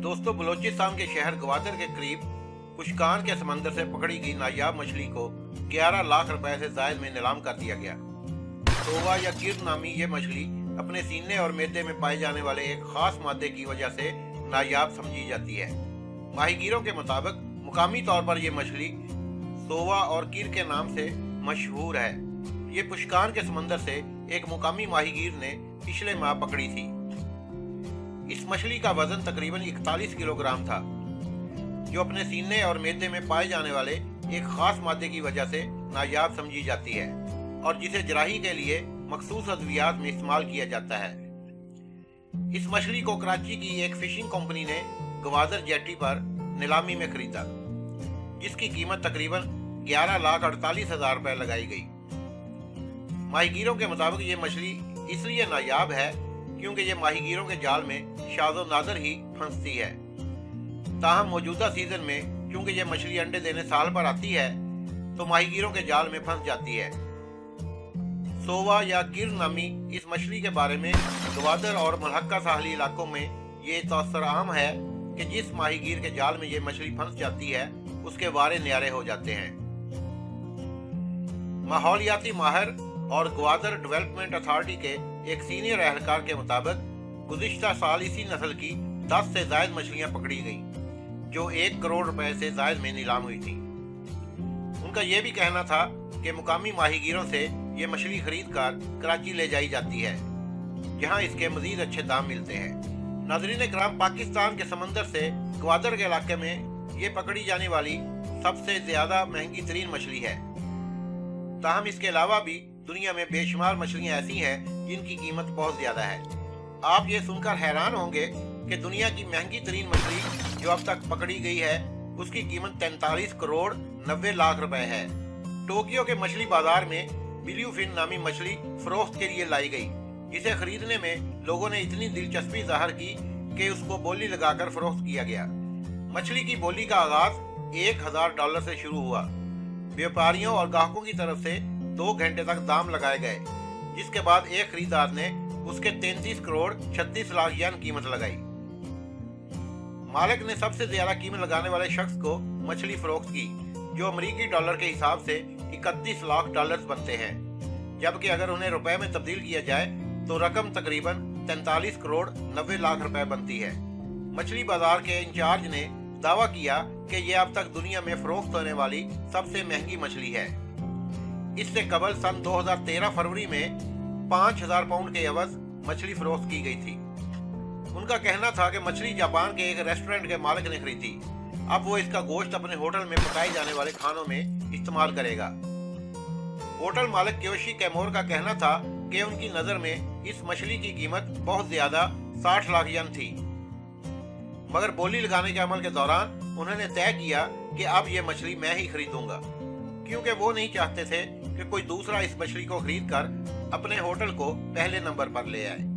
दोस्तों, बलोचिस्तान के शहर ग्वादर के करीब पुशकान के समंदर से पकड़ी गई नायाब मछली को 11 लाख रुपए से जायद में नीलाम कर दिया गया। सोवा या किर नामी ये मछली अपने सीने और मैदे में पाए जाने वाले एक खास मादे की वजह से नायाब समझी जाती है। माहीगीरों के मुताबिक मुकामी तौर पर यह मछली सोवा और किर के नाम से मशहूर है। ये पुशकान के समंदर से एक मुकामी माहीगीर ने पिछले माह पकड़ी थी। इस मछली का वजन तकरीबन 41 किलोग्राम था, जो अपने सीने और मैदे में पाए जाने वाले एक खास मादे की वजह से नायाब समझी जाती है और जिसे जराही के लिए मखसूस अद्वियात में इस्तेमाल किया जाता है। इस मछली को कराची की एक फिशिंग कंपनी ने गवादर जेटी पर नीलामी में खरीदा, जिसकी कीमत तकरीबन 11,48,000 रुपए लगाई गई। माहीगीरों के मुताबिक ये मछली इसलिए नायाब है क्योंकि ये माहीगीरों के जाल में शाज़ो नादर ही फंसती है। ताहम मौजूदा सीजन में क्योंकि ये मछली अंडे देने साल भर आती है, तो माहीगीरों के जाल में फंस जाती है। सोवा या किर नामी इस मछली के बारे में गवादर और मलहक्का साहली इलाकों में ये तौसर आम है कि जिस माहीगीर के जाल में ये मछली फंस जाती है उसके वारे न्यारे हो जाते हैं। माहौलियाती माहिर और ग्वादर डेवलपमेंट अथॉरिटी के एक सीनियर एहलकार के मुताबिक गुज़िश्ता साल इसी नस्ल की 10 से जायद मछलियां पकड़ी गईं, जो 1 करोड़ रुपए से जायद में नीलाम हुई थी। उनका यह भी कहना था कि मुकामी माहीगीरों से ये मछली खरीद कर कराची ले जाई जाती है, जहां इसके मजीद अच्छे दाम मिलते हैं। नाज़रीन इकराम, पाकिस्तान के समंदर से ग्वादर के इलाके में ये पकड़ी जाने वाली सबसे ज्यादा महंगी तरीन मछली है। ताहम इसके अलावा भी दुनिया में बेशुमार मछलियां ऐसी हैं जिनकी कीमत बहुत ज्यादा है। आप ये सुनकर हैरान होंगे कि दुनिया की महंगी तरीन मछली जो अब तक पकड़ी गई है उसकी कीमत 43 करोड़ 90 लाख रुपए है। टोक्यो के मछली बाजार में ब्लूफिन नामी मछली फरोख्त के लिए लाई गई, जिसे खरीदने में लोगों ने इतनी दिलचस्पी जाहिर की कि उसको बोली लगाकर फरोख्त किया गया। मछली की बोली का आगाज $1,000 से शुरू हुआ। व्यापारियों और ग्राहकों की तरफ से 2 घंटे तक दाम लगाए गए, जिसके बाद एक खरीदार ने उसके 33 करोड़ 36 लाख येन कीमत लगाई। मालिक ने सबसे ज्यादा कीमत लगाने वाले शख्स को मछली फरोख्त की, जो अमेरिकी डॉलर के हिसाब से 31 लाख डॉलर बनते हैं, जबकि अगर उन्हें रुपए में तब्दील किया जाए तो रकम तकरीबन 43 करोड़ 90 लाख रुपए बनती है। मछली बाजार के इंचार्ज ने दावा किया कि यह अब तक दुनिया में फरोख्त होने वाली सबसे महंगी मछली है। इससे कबल सन 2013 फरवरी में 5,000 पाउंड के एवज मछली फरोख्त की गई थी। उनका कहना था कि मछली जापान के एक रेस्टोरेंट के मालिक ने खरीदी, अब वो इसका गोश्त अपने होटल में पकाए जाने वाले खानों में इस्तेमाल करेगा। होटल मालिक क्योशी कैमोर का कहना था कि उनकी नज़र में इस मछली की कीमत बहुत ज्यादा 60 लाख येन थी, मगर बोली लगाने के अमल के दौरान उन्होंने तय किया कि अब ये मछली मैं ही खरीदूंगा, क्योंकि वो नहीं चाहते थे कि कोई दूसरा इस मछली को खरीद कर अपने होटल को पहले नंबर पर ले आए।